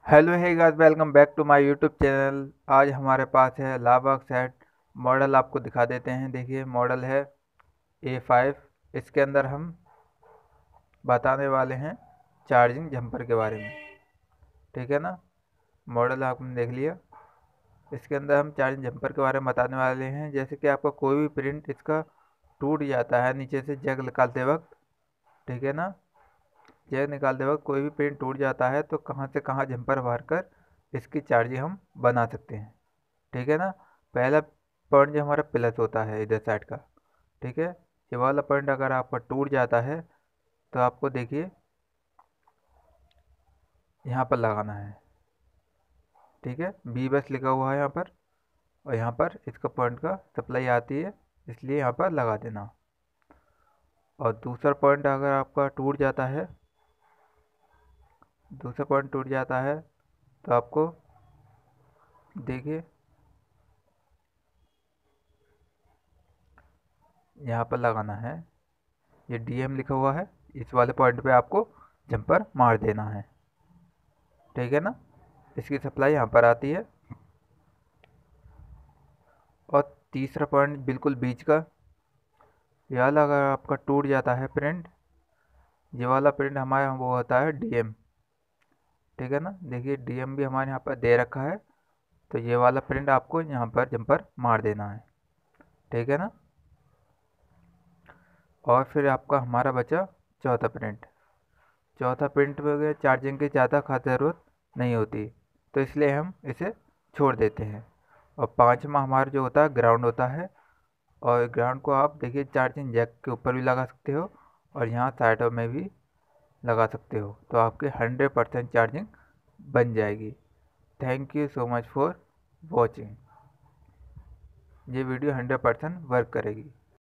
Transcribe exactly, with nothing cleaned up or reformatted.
Hello hey guys, welcome back to my YouTube channel. आज हमारे पास है लावॉक सेट मॉडल, आपको दिखा देते हैं। देखिए मॉडल है ए फाइव। इसके अंदर हम बताने वाले हैं चार्जिंग जंपर के बारे में, ठीक है ना। मॉडल आपने देख लिया। इसके अंदर हम चार्जिंग जंपर के बारे में बताने वाले हैं। जैसे कि आपका कोई भी प्रिंट इसका टूट जाता है नीचे से जग निकालते वक्त, ठीक है ना। जग निकालते वक्त कोई भी प्रिंट टूट जाता है तो कहाँ से कहाँ जंपर भर कर इसकी चार्जिंग हम बना सकते हैं, ठीक है ना। पहला पॉइंट जो हमारा प्लस होता है इधर साइड का, ठीक है। ये वाला पॉइंट अगर आपका टूट जाता है तो आपको देखिए यहाँ पर लगाना है, ठीक है। बी बस लिखा हुआ है यहाँ पर, और यहाँ पर इसका पॉइंट का सप्लाई आती है, इसलिए यहाँ पर लगा देना। और दूसरा पॉइंट अगर आपका टूट जाता है दूसरा पॉइंट टूट जाता है तो आपको देखिए यहाँ पर लगाना है। ये डीएम लिखा हुआ है, इस वाले पॉइंट पे आपको जंपर मार देना है, ठीक है ना। इसकी सप्लाई यहाँ पर आती है। और तीसरा पॉइंट बिल्कुल बीच का, यह वाला अगर आपका टूट जाता है प्रिंट, ये वाला प्रिंट हमारे वो होता है डीएम, ठीक है ना। देखिए डीएम भी हमारे यहाँ पर दे रखा है, तो ये वाला प्रिंट आपको यहाँ पर जंपर मार देना है, ठीक है ना। और फिर आपका हमारा बचा चौथा प्रिंट। चौथा प्रिंट में चार्जिंग की ज़्यादा खास ज़रूरत नहीं होती, तो इसलिए हम इसे छोड़ देते हैं। और पाँचवा हमारा जो होता है ग्राउंड होता है, और ग्राउंड को आप देखिए चार्जिंग जैक के ऊपर भी लगा सकते हो और यहाँ साइडों में भी लगा सकते हो, तो आपकी हंड्रेड परसेंट चार्जिंग बन जाएगी। Thank you so much for watching. ये वीडियो हंड्रेड परसेंट वर्क करेगी।